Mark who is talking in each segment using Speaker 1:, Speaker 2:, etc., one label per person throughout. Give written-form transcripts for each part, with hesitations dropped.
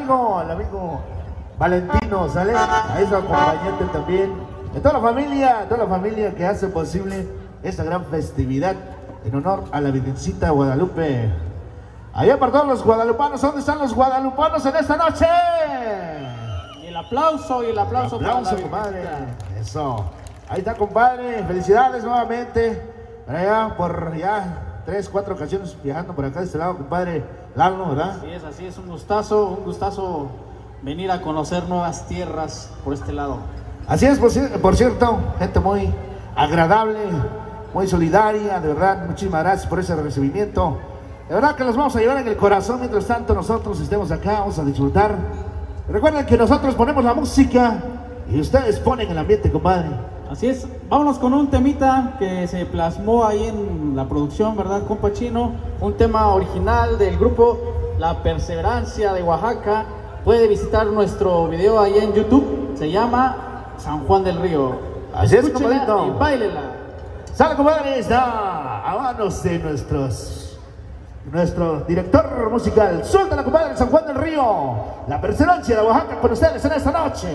Speaker 1: al amigo Valentino, ¿sale? A ese acompañante también. A toda la familia que hace posible esta gran festividad en honor a la Virgencita de Guadalupe. Allá para todos los guadalupanos, ¿dónde están los guadalupanos en esta noche?
Speaker 2: Y el aplauso,
Speaker 1: aplauso, compadre. Eso. Ahí está, compadre. Felicidades nuevamente. Para allá, por ya 3, 4 ocasiones viajando por acá de este lado, compadre Lalo, ¿verdad?
Speaker 2: Así es, un gustazo venir a conocer nuevas tierras por este lado.
Speaker 1: Así es, por cierto, gente muy agradable, muy solidaria, de verdad, muchísimas gracias por ese recibimiento. De verdad que los vamos a llevar en el corazón mientras tanto nosotros estemos acá, vamos a disfrutar. Recuerden que nosotros ponemos la música y ustedes ponen el ambiente, compadre.
Speaker 2: Así es, vámonos con un temita que se plasmó ahí en la producción, ¿verdad, compa Chino? Un tema original del grupo La Perseverancia de Oaxaca. Puede visitar nuestro video ahí en YouTube, se llama San Juan del Río.
Speaker 1: Así es,
Speaker 2: Escúchela
Speaker 1: compadrito.
Speaker 2: y báilela.
Speaker 1: Sale, compadre, está a manos de nuestro director musical. Suéltala, compadre, San Juan del Río. La Perseverancia de Oaxaca con ustedes en esta noche.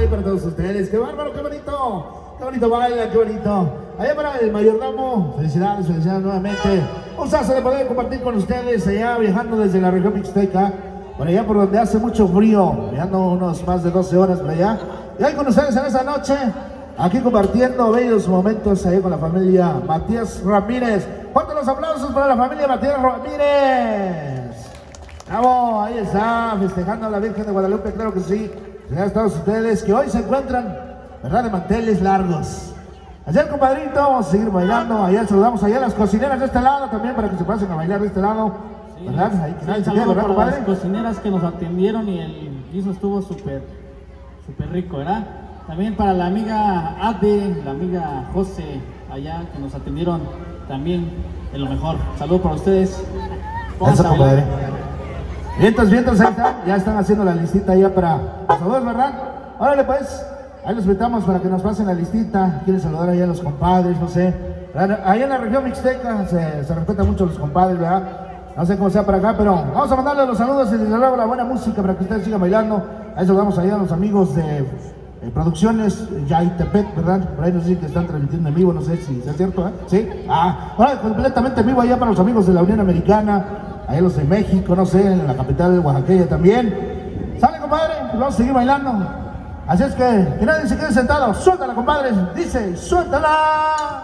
Speaker 1: para todos ustedes. ¡Qué bárbaro, qué bonito! ¡Qué bonito baila, qué bonito! Allá para el mayordomo, felicidades, felicidades nuevamente. Un gustazo de poder compartir con ustedes allá viajando desde la región mixteca, por allá por donde hace mucho frío, viajando unos más de 12 horas por allá. Y hoy con ustedes en esta noche, aquí compartiendo bellos momentos ahí con la familia Matías Ramírez. Fuertes los aplausos para la familia Matías Ramírez. Bravo, ahí está, festejando a la Virgen de Guadalupe, claro que sí. Gracias a todos ustedes que hoy se encuentran, ¿verdad?, de manteles largos. Ayer, compadrito, vamos a seguir bailando. Ayer saludamos allá a las cocineras de este lado también para que se pasen a bailar de este lado.
Speaker 2: Sí,
Speaker 1: ¿verdad? Ahí que nadie se
Speaker 2: saludo
Speaker 1: quede, ¿verdad,
Speaker 2: para
Speaker 1: compadre?
Speaker 2: las cocineras que nos atendieron y el guiso estuvo súper rico, ¿verdad? También para la amiga Ade, la amiga José, allá que nos atendieron también de lo mejor. Saludos para ustedes.
Speaker 1: Eso, compadre. Vientos, vientos, ahí están. Ya están haciendo la listita ya para los saludos, ¿verdad? Órale, pues. Ahí los invitamos para que nos pasen la listita. Quieren saludar allá a los compadres, no sé. Allá en la región mixteca se respetan mucho los compadres, ¿verdad? No sé cómo sea para acá, pero vamos a mandarle los saludos y desde luego la buena música para que ustedes sigan bailando. Ahí saludamos allá a los amigos de Producciones Yaitepec, ¿verdad? Por ahí nos dicen que están transmitiendo en vivo, no sé si es cierto, ¿eh? ¿Sí? Ahora completamente en vivo allá para los amigos de la Unión Americana, allá los de México, no sé, en la capital de Oaxaca también. ¿Sale, compadre? Pues vamos a seguir bailando. Así es que nadie se quede sentado. Suéltala, compadre. Dice, suéltala.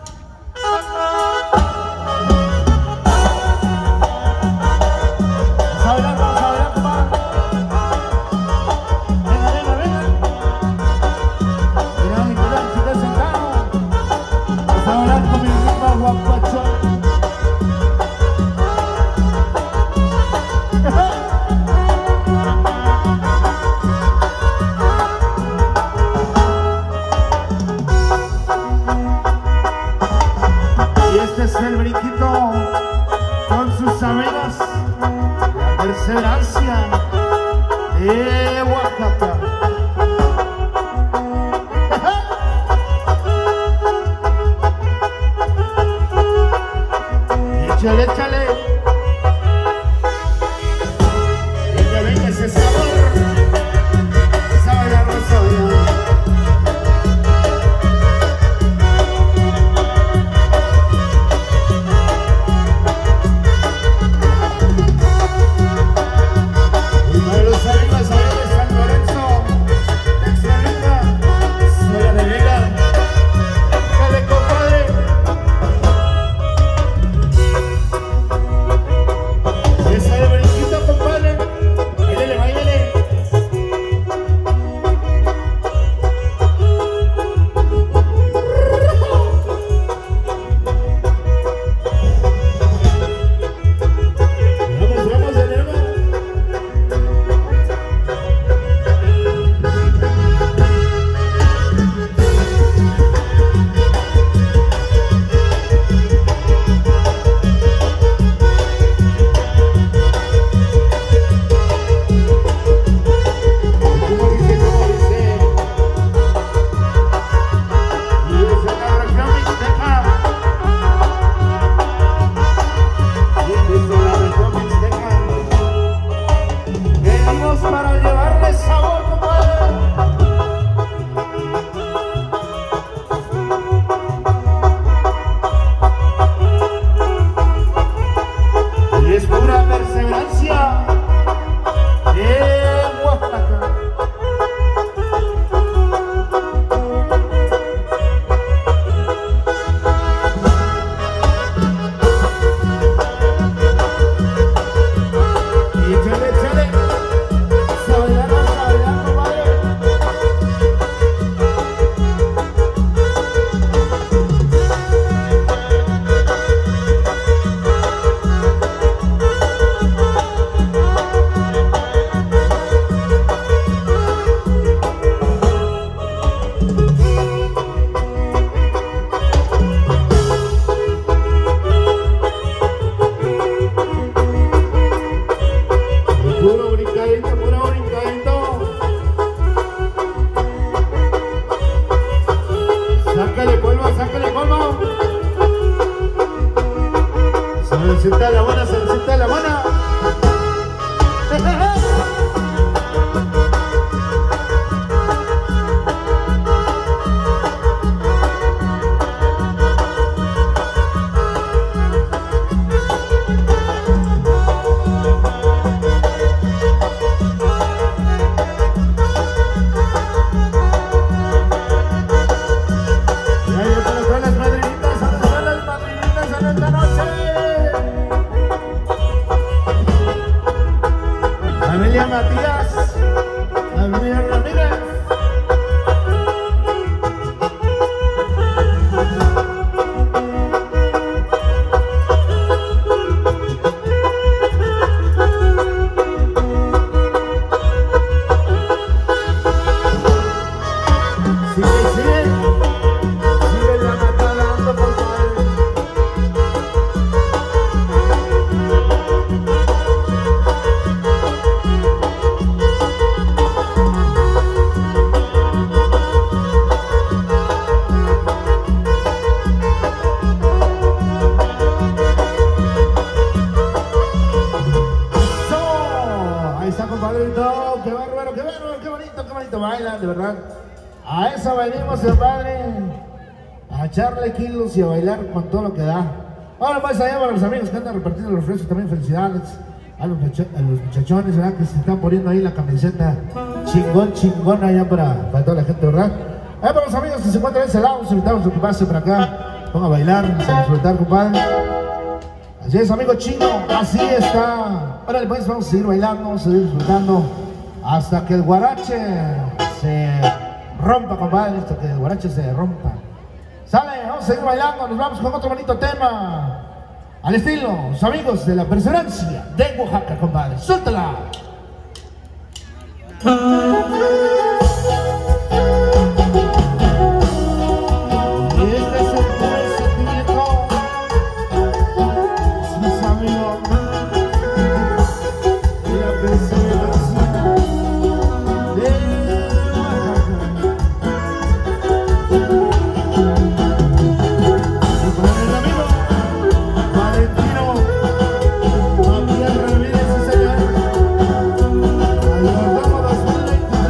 Speaker 1: Vamos a bailar, compadre. Venga, venga, venga. Mira, mi cuidado, se quede sentado. Vamos a bailar con mi ritmo guapacho. El brinquito con sus amigos, la perseverancia de Oaxaca. Échale, échale. Venga, venga ese sabor. Esa baila rosa. Para llevarle sabor, compadre. Y es pura perseverancia de Oaxaca. Y échale, échale. Puro brincadito, puro brincadito. Sácale polvo, sácale polvo. Salsita la buena, salsita la buena. verdad. A esa venimos, compadre. A echarle kilos y a bailar con todo lo que da. Ahora pues allá para los amigos que andan repartiendo los refrescos, también felicidades a los muchachones, ¿verdad? Que se están poniendo ahí la camiseta chingona allá para toda la gente, ¿verdad? Para los amigos que se encuentran de ese lado, los invitamos a que pasen por acá, van a bailar, a disfrutar, compadre. Así es, amigo chino, así está. Ahora pues vamos a seguir bailando, vamos a seguir disfrutando hasta que el guarache se rompa, compadre, hasta que el guarache se rompa. Sale, vamos a seguir bailando, nos vamos con otro bonito tema. Al estilo, los amigos de la Perseverancia de Oaxaca, compadre. ¡Suéltala! Y este es el puro sentimiento, sus amigos de la Perseverancia de Oaxaca. Y con el amigo Valentino Javier Ramírez, sí señor. Al Guardamo 2020.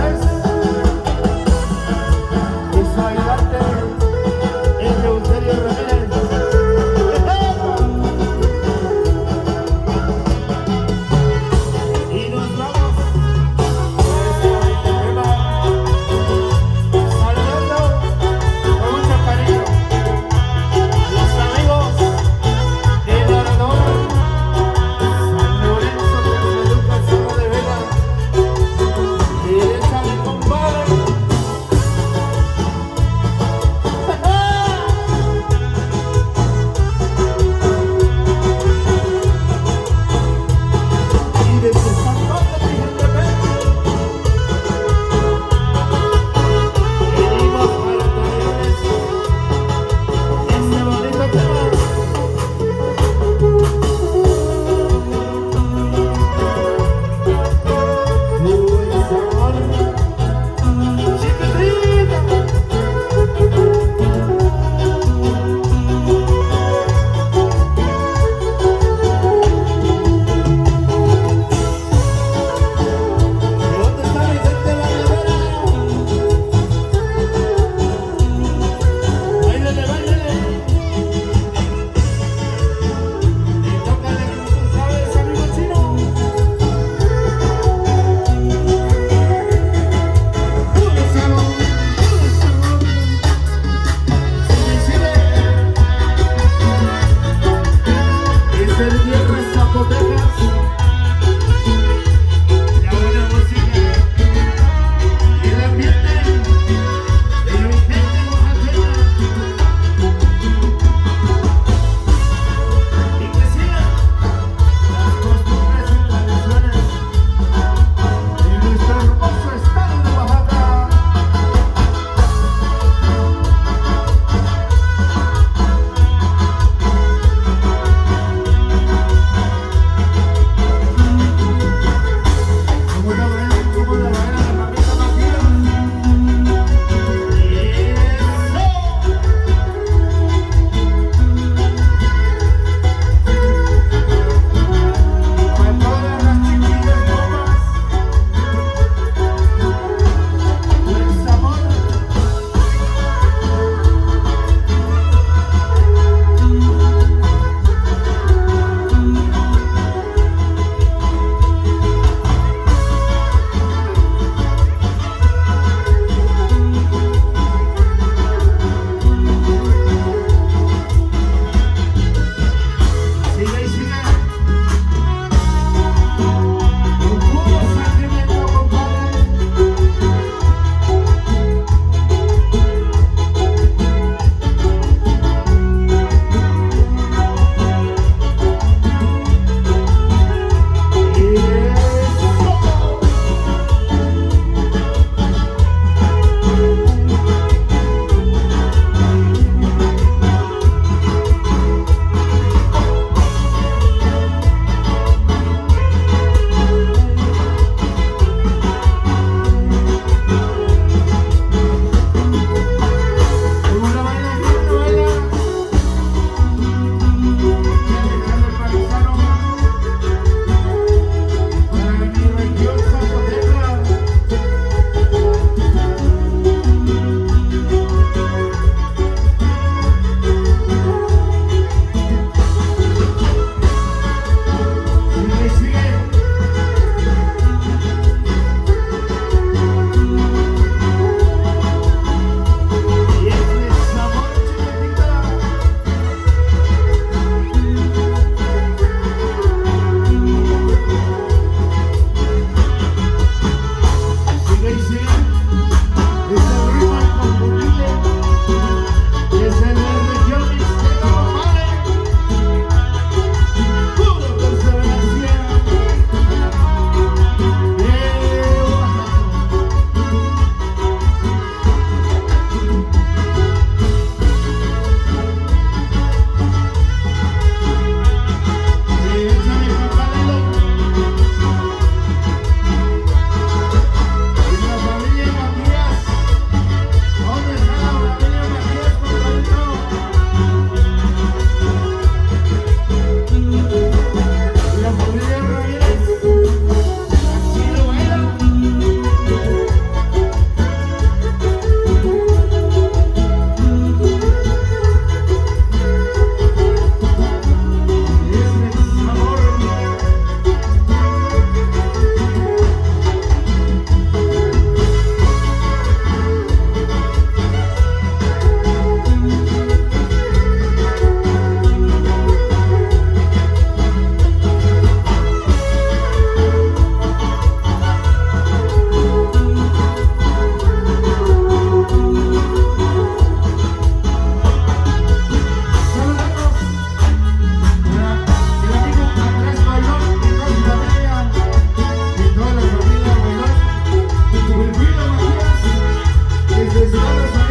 Speaker 1: Vámonos,